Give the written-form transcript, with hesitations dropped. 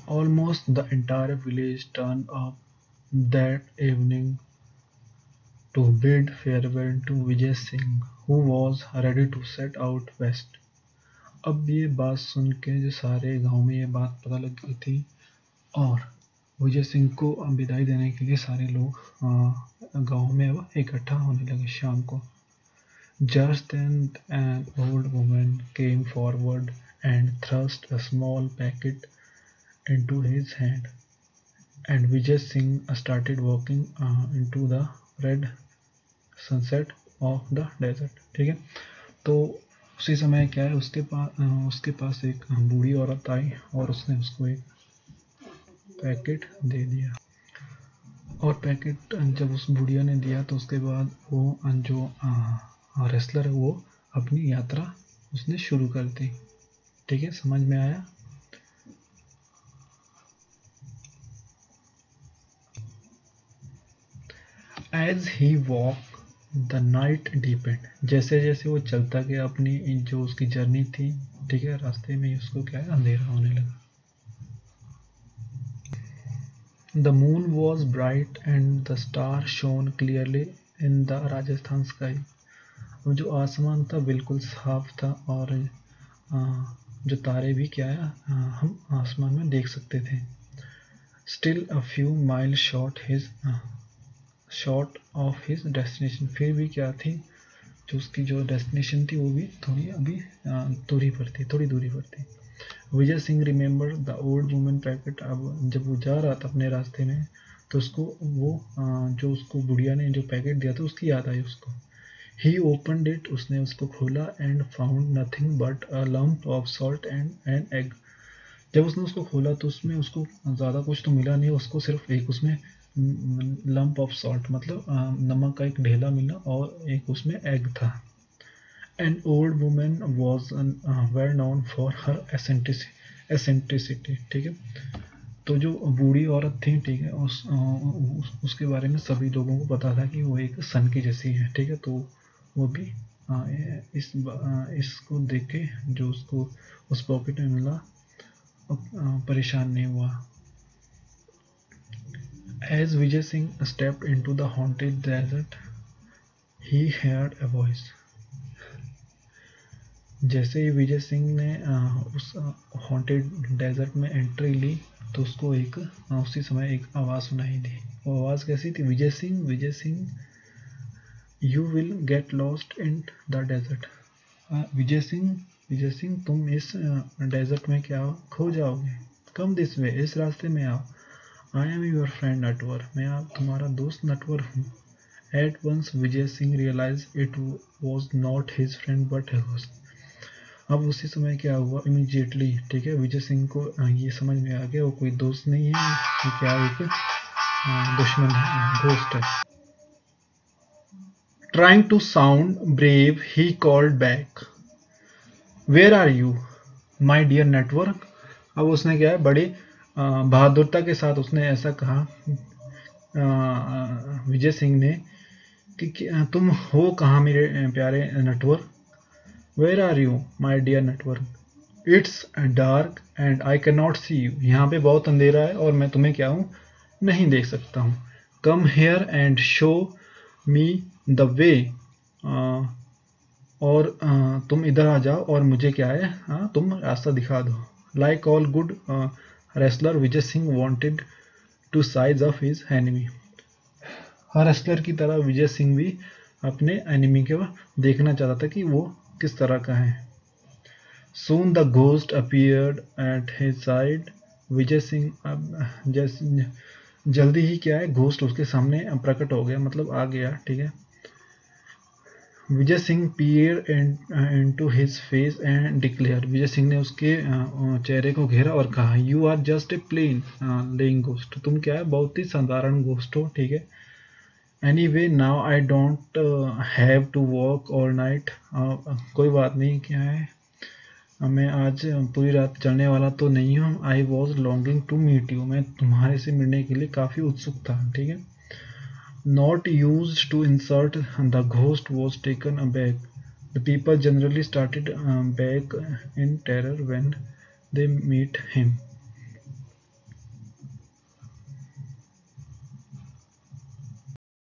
Almost the entire village turned up that evening to bid farewell to Vijay Singh, who was ready to set out west. अब ये बात सुन के जो सारे गांव में ये बात पता लग गई थी और विजय सिंह को विदाई देने के लिए सारे लोग गांव में अब इकट्ठा होने लगे शाम को. Just then an old woman came forward and thrust a small packet into his hand, and Vijay Singh started walking into the red sunset of the desert. ठीक है, तो उसी समय क्या है उसके पास एक बूढ़ी औरत आई और उसने उसको एक पैकेट दे दिया. और पैकेट जब उस बुढ़िया ने दिया तो उसके बाद वो जो रेसलर है वो अपनी यात्रा उसने शुरू कर दी. ठीक है, समझ में आया. As he walked, the night deepened. जैसे जैसे वो चलता गया अपनी जो उसकी जर्नी थी, ठीक है, रास्ते में उसको क्या है अंधेरा होने लगा. The moon was bright and the stars shone clearly in the Rajasthan sky. जो आसमान था बिल्कुल साफ था और जो तारे भी क्या है हम आसमान में देख सकते थे. Still a few miles short of his destination. फिर भी क्या थी जो उसकी जो डेस्टिनेशन थी वो भी थोड़ी अभी थोड़ी दूरी पर थी. Vijay Singh remember the old woman packet. अब जब वो जा रहा था अपने रास्ते में तो उसको वो जो उसको बुढ़िया ने जो पैकेट दिया था उसकी याद आई उसको. He opened it. उसने उसको खोला and found nothing but a lump of salt and an egg. जब उसने उसको खोला तो उसमें उसको ज़्यादा कुछ तो मिला नहीं, उसको सिर्फ एक उसमें लंप ऑफ सॉल्ट मतलब नमक का एक ढेला मिला और एक उसमें एग था. An old woman was well known for her eccentricity. ठीक है, तो जो बूढ़ी औरत थी, ठीक है, उसके बारे में सभी लोगों को पता था कि वो एक सन की जैसी है. ठीक है, तो वो भी इसको देख के जो उसको उस पॉकेट में मिला परेशान नहीं हुआ. As Vijay Singh stepped into the haunted desert, he heard a voice. जैसे ही विजय सिंह ने उस हॉन्टेड डेजर्ट में एंट्री ली तो उसको एक उसी समय एक आवाज़ सुनाई दी. वो आवाज़ कैसी थी? Vijay Singh you will get lost in the desert. Vijay Singh तुम इस डेजर्ट में क्या खो जाओगे. कम दिस वे, इस रास्ते में आओ. I am your friend Natwar, मैं तुम्हारा दोस्त नटवर हूँ. At once Vijay Singh realise it was not his friend but a ghost. अब उसी समय क्या हुआ इमीडिएटली, ठीक है, विजय सिंह को ये समझ में आ गया वो कोई दोस्त नहीं है, ये क्या एक दुश्मन है, घोस्ट है. Trying to sound brave he called back, where are you my dear network. अब उसने क्या है बड़ी बहादुरता के साथ उसने ऐसा कहा विजय सिंह ने कि तुम हो कहाँ मेरे प्यारे network. Where are you my dear network. It's dark and I can not see you. यहाँ पे बहुत अंधेरा है और मैं तुम्हें क्या हूँ नहीं देख सकता हूँ. Come here and show me the way. और तुम इधर आ जाओ और मुझे क्या है तुम रास्ता दिखा दो. Like all good wrestler Vijay Singh wanted to size off his enemy. हर रेसलर की तरह विजय सिंह भी अपने एनिमी के देखना चाहता था कि वो किस तरह का है. Soon the ghost appeared at his side. Vijay Singh जल्दी ही क्या है घोस्ट उसके सामने प्रकट हो गया, मतलब आ गया. ठीक है, Vijay Singh peered into his face and declared. विजय सिंह ने उसके चेहरे को घेरा और कहा You are just a plain laying ghost. तुम क्या है बहुत ही साधारण घोस्ट हो. ठीक है, Anyway now I don't have to walk all night. कोई बात नहीं, क्या है मैं आज पूरी रात चलने वाला तो नहीं हूँ. I was longing to meet you. मैं तुम्हारे से मिलने के लिए काफ़ी उत्सुक था. ठीक है, Not used to insult, the ghost was taken aback. The people generally started back in terror when they meet him.